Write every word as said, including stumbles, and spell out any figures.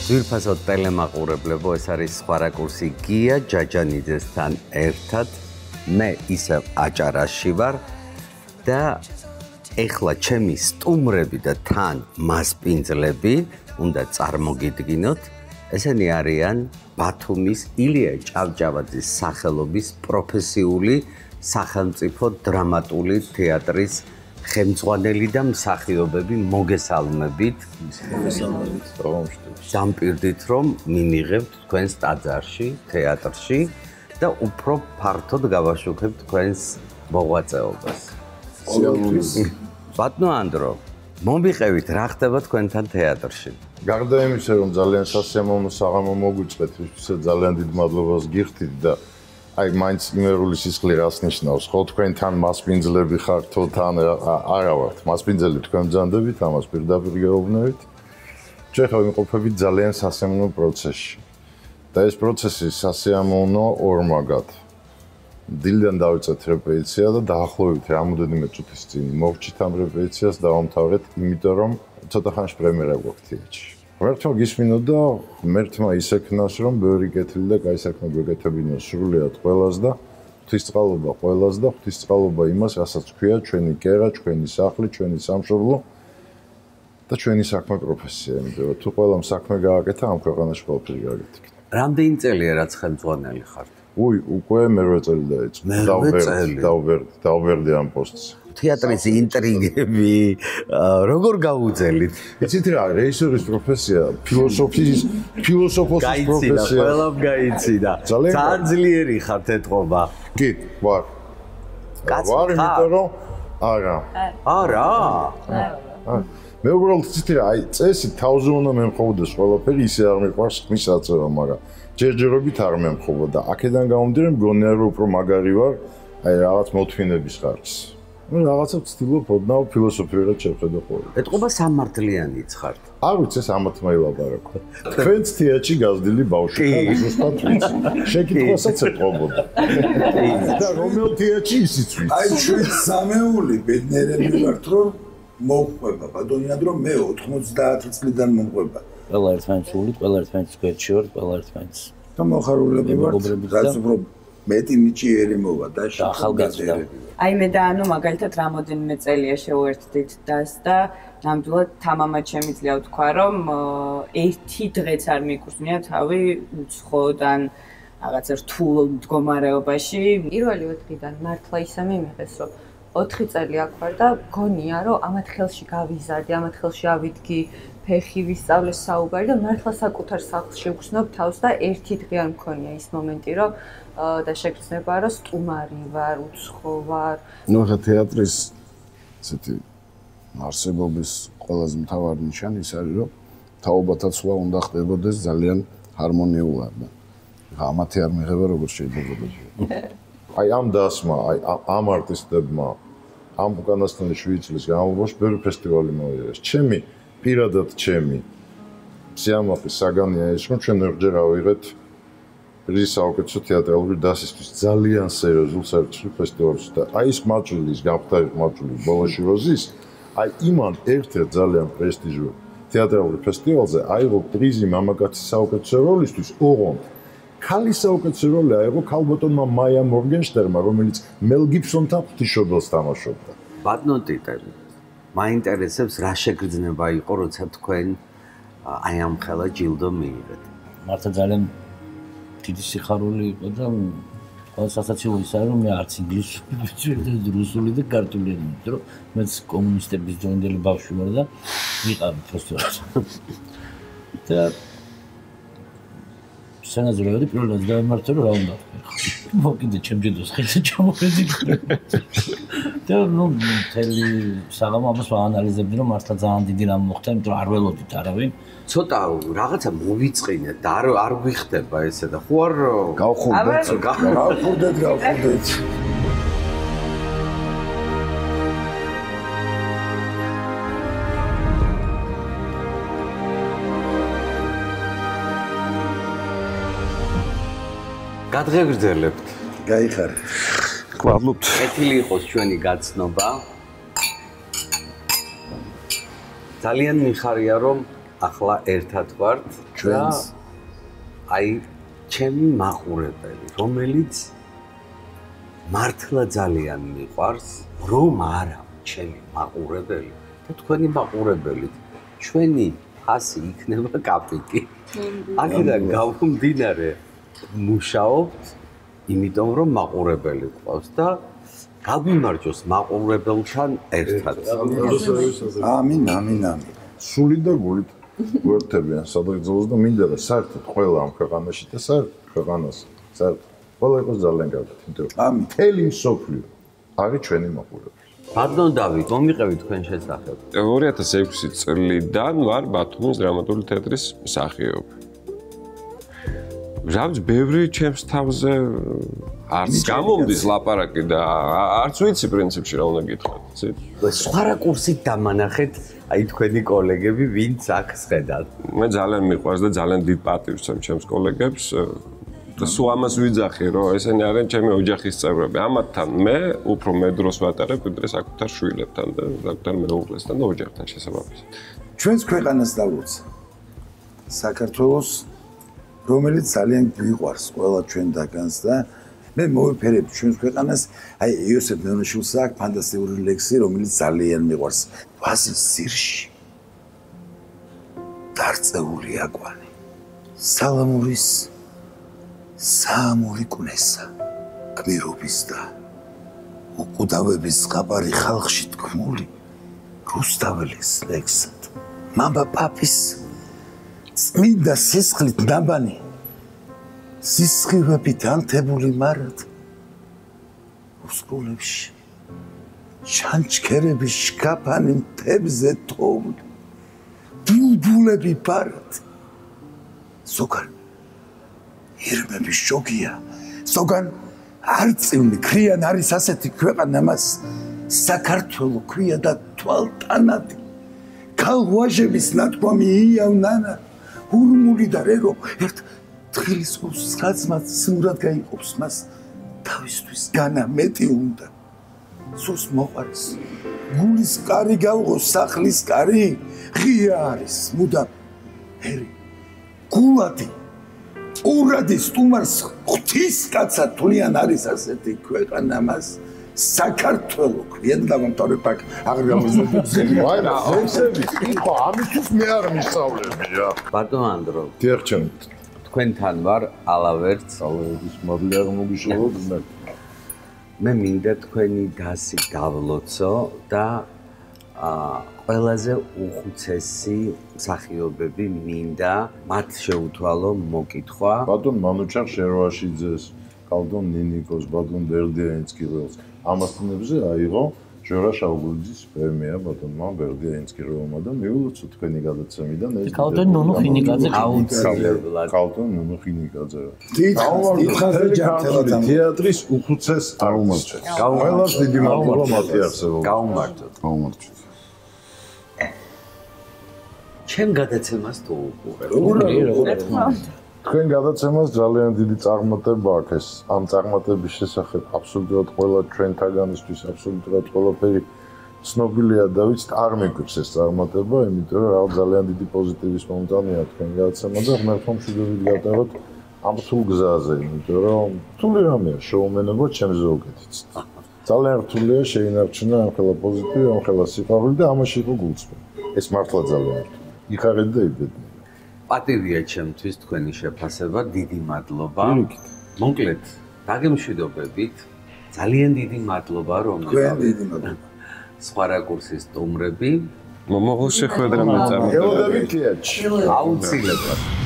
ძვირფასო ტელემაყურებლებო, ეს არის სხვა რაკურსი გია ჯაჯანიძესთან ერთად. მე ისევ აჭარაში ვარ და ეხლა ჩემი სტუმრები და თან მასპინძლები უნდა წარმოგიდგინოთ. ესენი არიან ბათუმის ილია ჭავჭავაძის სახელობის პროფესიული სახელმწიფო დრამატული თეატრის ხელმძღვანელი და მსახიობები მოგესალმებით. დამპირდით რომ მივიღებთ თქვენს ტაძარში, თეატრში და უფრო ფართოდ გავაშუქებთ თქვენს მოღვაწეობას. ბატონო ანდრო, მომიყევით რა ხდება თქვენთან თეატრში? გარდა იმისა, რომ ძალიან სასიამოვნო საღამო მოგვიწყეთ, ვისაც ძალიან დიდ მადლობას გიხდით და აი მაინც იმერული სისხლი რას ნიშნავს, ხო თქვენთან მასპინძლები ხართ, თუ თან არა ვართ. მასპინძელი თქვენ ბრძანდებით, ამას პირდაპირ გეუბნებით. ჩვენ ხა ვიმყოფებით ძალიან სასიამოვნო პროცესში. და ეს პროცესი სასიამოვნო ორმაგად. დილიდან დავიწყეთ რეპეტიცია და დაახლოებით რამოდენიმე წუთის წინ მოვჭით ამ რეპეტიციას და დავამთავრეთ, იმიტომ რომ ცოტა ხანში პრემიერა გვაქვს თეატრში. ღმერთმა გისმინოდა, ღმერთმა ისექნას, რომ ბევრი კეთილი და კაი საქმე გვეკეთებინა სრულიად ყველას და ღვთისწყალობა ყველას და ღვთისწყალობა იმას, რასაც ქვია ჩვენი კერა, ჩვენი სახლი, ჩვენი სამშობლო და ჩვენი საქმე პროფესია. იმიტომ რომ თუ ყველამ საქმე გააკეთა, ამ ქვეყანაში ყველაფერი გააკეთებინა. რამდენი წელია რაც ხელმძღვანელი ხართ? უი, უკვე მერვე წელი დაიწყო. დავვერდი, დავვერდი, დავვერდი ამ პოსტს. თეატრის ინტრიგები როგორ გაუძელით? იცით რა, რეჟისორის პროფესია, ფილოსოფიის, ფილოსოფოსის პროფესია. ყველამ გაიციდა. ძალიან ძლიერი ხართ ეთყობა. კი, ვარ. ვარ, იმიტომ რომ არა. არა? მე უბრალოდ იცით რა, აი წესი თავზე უნდა მემხრობდეს ყველაფერი, ისე არ მიყვარს ხმის აწევა, მაგრამ ჯერჯერობით არ მემხრობა და აქედან გამომდინარე მგონია რომ უფრო მაგარი ვარ, აი რაღაც მოთმინების ხარჯს. ნუ რაღაცა ვცდილობ ოდნავ ფილოსოფიურად შევხედო ხოლმე. ეთყობა სამართლიანიც ხართ. არ ვიცი ეს ამათ მაილაბარაკო. თქვენც თეატრში გაზრდილი ბავშვი ხარ, ზუსტად ვიცი. შეკითხვასაც ეთყობოდა. და რომელ თეატრში ისიც ვიცი. აი ჩვენ სამეული ბედნიერები ვართ რომ მოვყვება, ბატონიად რომ მე ოთხმოცდაათი წლიდან მომყვება. ყველა ერთმანეთს ვულით, ყველა ერთმანეთს გვერდში ვართ, ყველა ერთმანეთს. და მოხარულები ვართ, რაც უფრო მეტი ნიჭიერი მოვა და ახალგაზრდა. აი მე და ანუ მაგალითად რამოდენიმე წელია შევერთდით დას და ნამდვილად თამამად შემიძლია ვთქვა, რომ ერთი დღეც არ მიკურსნია თავი უცხოდან რაღაცა რთულ მდგომარეობაში. პირველი ოთხიდან მართლა ისე მიმიღეს, რომ ოთხი წელი აქ ვარ და გონია, რომ ამათ ხელში გავიზარდი, ამათ ხელში ავიდგი, ფეხი ვისწავლე საუბარი და მართლა საკუთარ სახლს შევგრძნობ თავს და ერთი დღე არ მქონია ის მომენტი, რომ და შეგრძნება, რომ სტუმარი ვარ, უცხო ვარ. ნუ ხა თეატრის ესეთი არსებობის ყველაზე მთავარი ნიშანი ის არის, რომ თაობათა ცვლა უნდა ხდებოდეს ძალიან ჰარმონიულად. ხა ამათი არ მიღება როგორ შეიძლება. აი ამ დასმა, აი ამ არტისტებმა ამ უკანასკნელი შვიდი წლის განმავლობაში ბევრი ფესტივალი მოიგეს. ჩემი პირადად ჩემი სიამაყის საგანია ის, რომ ჩვენ ერთჯერ ავიღეთ პრიზი საუკეთესო თეატრალური დასისთვის ძალიან სერიოზულ საერთაშორისო ფესტივალში და აი ეს მაჭვლის გამხდარი მაჭვლის ბოლოში როზის აი იმან ერთ-ერთ ძალიან პრესტიჟულ თეატრალურ ფესტივალზე აიღო პრიზი მამაკაცის საუკეთესო როლისთვის ოღონდ ქალის საუკეთესო როლი აიღო ქალბატონმა მაია მორგენშტერნმა, რომელიც მელ გიბსონთან ღვთისმშობელს თამაშობდა. ბატონო ტიტელი, მაინტერესებს რა შეგრძნება იყო, როცა თქვენ აი ამ ხელა ჯილდო მიიღეთ. მართლა ძალიან დიდი სიხარული იყო და ყოველს ასაცილო ის არის, რომ მე არც ინგლისური ვიცი, რუსული და ქართული არ ვიცი, რომ მეც კომუნისტების ჯონდელი ბავშვი ვარ და ვიყავი ფესტივალზე. და სანაზრევდი პირველად დავემართე რომ რა უნდა ვქნა. მოკიდე ჩემჯერდოს ხელზე ჩამოვედი. და ნუ მთელი საღამო ამას ვაანალიზებდი რომ მართლა ძალიან დიდი რამ მოხდა, იმიტომ რომ არ ველოდით არავინ. ცოტა რაღაცა მოვიწყინეთ და არ არ გვიხდება ესე და ხო არ გავხურდეთ, გავხურდეთ, გავხურდეთ. გადღეგრძელებთ. გაიხარე. გვალობთ. კეთილი იყოს ჩვენი გაცნობა. ძალიან მიხარია რომ ახლა ერთად ვართ ჩვენს აი ჩემი მაყურებელი, რომელიც მართლა ძალიან მიყვარს, რომ არა ჩემი მაყურებელი და თქვენი მაყურებელით ჩვენი ფასი იქნება კაპიკი. აქედან გავუმდინარე მუშაობთ, იმიტომ რომ მაყურებელი გვყავს და გაგვიმარჯოს მაყურებელთან ერთად. ამინ, ამინ, ამინ. სული და გულით გვერდებიან სადღეგრძელოს და მინდა და საერთოდ ყველა ამ ქვეყანაში და საერთოდ ქვეყანას საერთოდ ყველა იყოს ძალიან კარგად, იმიტომ რომ მთელი მსოფლიო არის ჩვენი მაყურებელი. ბატონ დავით, მომიყევი თქვენ შესახებ. ორი ათას ექვსი წლიდან ვარ ბათუმის დრამატული თეატრის მსახიობი. რავი, ბევრი ჩემს თავზე არც გამომდის ლაპარაკი და არც ვიცი პრინციპში რა უნდა გითხრათ, იცით? სხვა რაკურსით დამანახეთ აი თქვენი კოლეგები, ვინც აქ შედათ. მე ძალიან მიყვარს და ძალიან დიდ პატივს ვცემ ჩემს კოლეგებს და სულ ამას ვიძახი, რომ ესენი არიან ჩემი ოჯახის წევრები. ამათთან მე უფრო მე დროს ვატარებ, ვიდრე საკუთარ შვილებთან და საკუთარ მეუღლესთან და ოჯახთან შესაბამისად. ჩვენს ქვეყანას დავუცა. საქართველოს, რომელიც ძალიან გვიყვარს ყველა ჩვენთაგანს და მე მოვიფერებ ჩვენს ქვეყანას, აი იოსებ მეუნიშვილს აქვს ფანტასტიკური ლექსი, რომელიც ძალიან მიყვარს. ვაზის ძირში დარწეული აკვანი. სალამურის საამური კუნესა, გმირობის და უკვდავების ხაბარი ხალხში თქმული რუსთაველის ლექსად. მამბა პაპის წმინდა სისხლით ნაბანი, სისხლებით ანთებული მარად, უსკოლებში ჩანჩქერების შქაფანი მთებზე თოვლი, ბულბულები ბარად. ზოგან ირმების შოგია, ზოგან არწივნი ქრიან არის ასეთი ქვეყანა მას საქართველო ქვია და თვალტანადი. ქალვაჟების ნათქვამი იავნანა, ურმული და რერო ერთ თხილის ყურს ხაზმაც სურად გაიყოფს მას თავისთვის განა მეტი უნდა. სულს მოყარს გულის კარი გავღოს სახლის კარი, ღია არის მუდამ ერი გულადი ურადი სტუმარს ღვთის კაცად თვლიან არის ასეთი ქვეყანა მას საქართველო ქვია და დამთავრებ აქ აღარ გამოსვლები. აი რა ესები იყო ამისთვის მე არ მისწავლებია. ბატონ ანდრო, დიახჩენთ. თქვენთან ვარ ალავერც, ალავერცის მადლი არ მოგიშოვოთ და მე მინდა თქვენი დასი გავლოცო და ყველაზე უხუცესი მსახიობები მინდა მათ შეუთვალო მოკითხვა. ბატონ მანუჩარ შერვაშიძეს, კალდონ ნინიკოს, ბატონ ბერდიანსკიველს ამასთანებზე აიღო ჟორა შაუგულიძის პრემია ბატონმა ბერდიანსკიველმა და მიულოცო თქვენი გადაცემიდან ეს კალდონ ნუნუ ხინიკაძე აუცილებლად. კალდონ ნუნუ ხინიკაძე. დიდხანზე ჯანმრთელად თეატრის უხუცეს აღმოჩენს. ყველას დიდი მადლობა მათი არსებობა. გაუმართოთ. გაუმართოთ. ჩემ გადაცემას თუ უყურებ. თქვენ გადაცემას ძალიან დიდი წარმატება აქვს ეს ამ წარმატების შესახებ აბსოლუტურად ყველა ჩვენთაგანისთვის აბსოლუტურად ყველაფერი ცნობილია და ვიცით არ მეგვიქვს ეს წარმატება, იმიტომ რომ რაღაც ძალიან დიდი პოზიტივის მომტანია თქვენ გადაცემა და ღმერთმა მშვიდობით გატაროთ ამ რთულ გზაზე, იმიტომ რომ რთული რამეა შოუმენობა ჩემს ზოგადიც. ძალიან რთულია შეინარჩუნა ამ ხელა პოზიტივი, ამ ხელა სიყვარული და ამაში იყო გულწრფელი. ეს მართლა ძალიან რთულია. იხარეთ და იბედნე. პატივია ჩემთვის თქვენი შეფასება, დიდი მადლობა. მოკლედ, დაგემშვიდობებით. ძალიან დიდი მადლობა, რომ თქვენ დიდი მადლობა. სხვა რაკურსის სტუმრები მომავალ შეხვედრამდე წარმატებები. ელოდებით თეატრში. აუცილებლად.